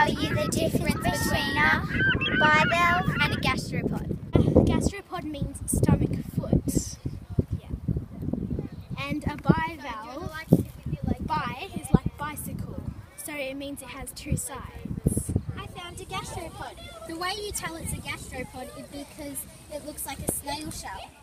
tell you the difference between a bivalve and a gastropod. Gastropod means stomach foot. Yeah. And a bivalve, bi is like bicycle, so it means it has two sides. I found a gastropod. The way you tell it's a gastropod is because it looks like a snail shell.